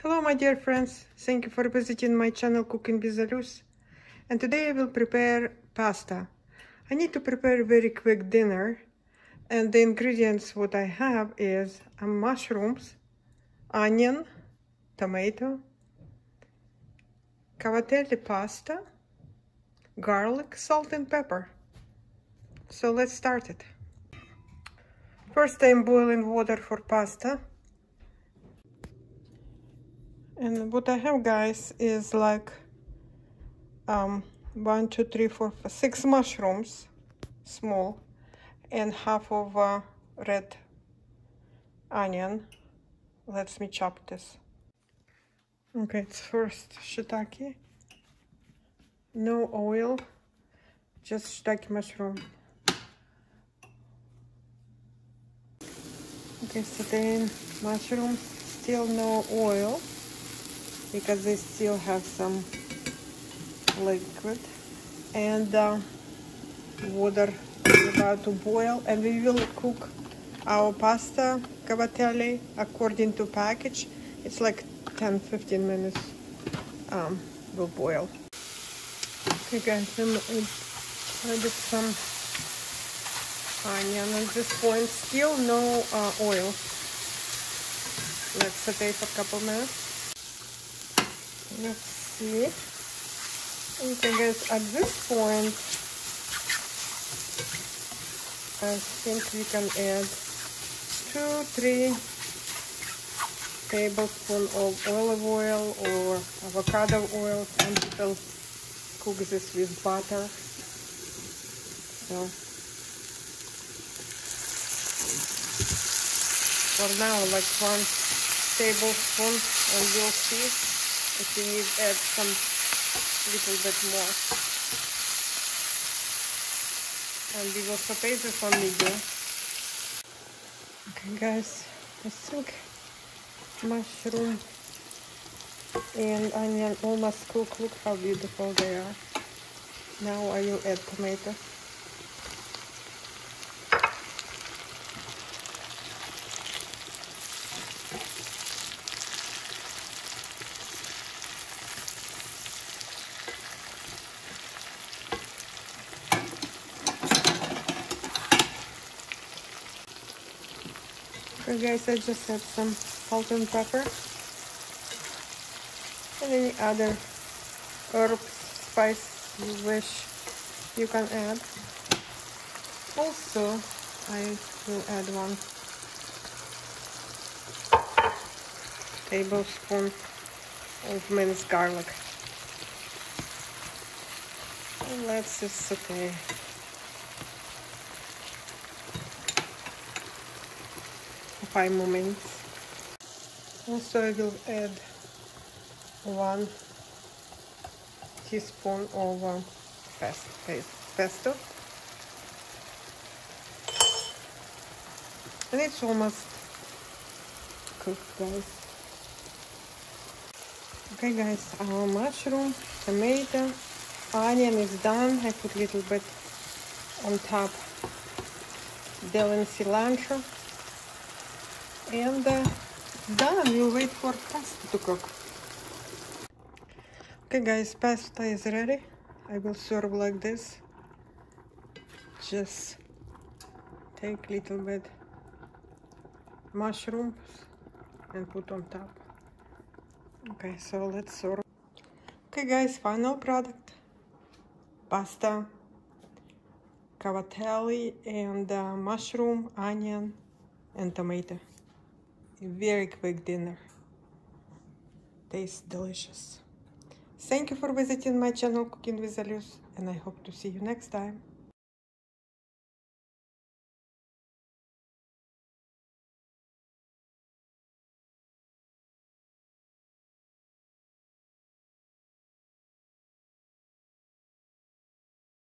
Hello my dear friends, thank you for visiting my channel Cooking with Alus. And today I will prepare pasta. I need to prepare a very quick dinner, and the ingredients what I have is mushrooms, onion, tomato, Cavatelli pasta, garlic, salt and pepper. So let's start it. First I'm boiling water for pasta. And what I have, guys, is like 1, 2, 3, 4, 5, 6 mushrooms, small, and half of red onion. Let me chop this. Okay, it's first shiitake. No oil, just shiitake mushroom. Okay, sauteing mushrooms, still no oil, because they still have some liquid, and water is about to boil, and we will cook our pasta Cavatelli according to package. It's like 10-15 minutes will boil. Okay guys, I added some onion at this point, still no oil. Let's saute for a couple minutes. Let's see. Okay guys, at this point I think we can add 2-3 tablespoons of olive oil or avocado oil. Some people cook this with butter. So for now, like 1 tablespoon, and we'll see if we need to add some little bit more. And we will saute this on medium. Okay guys, I think mushroom and onion almost cooked. Look how beautiful they are. Now I will add tomato. Okay guys, I just add some salt and pepper, and any other herbs, spice you wish you can add. Also, I will add 1 tablespoon of minced garlic. And let's just saute. For 5 more minutes. Also, I will add 1 teaspoon of pesto. And it's almost cooked, guys. Okay guys, our mushroom, tomato, onion is done. I put a little bit on top dill and cilantro. And done. We'll wait for pasta to cook. Okay guys, pasta is ready. I will serve like this. Just take a little bit mushrooms and put on top. Okay, so let's serve. Okay guys, final product. Pasta, Cavatelli, and mushroom, onion, and tomato. A very quick dinner. Tastes delicious. Thank you for visiting my channel Cooking with Alus, and I hope to see you next time.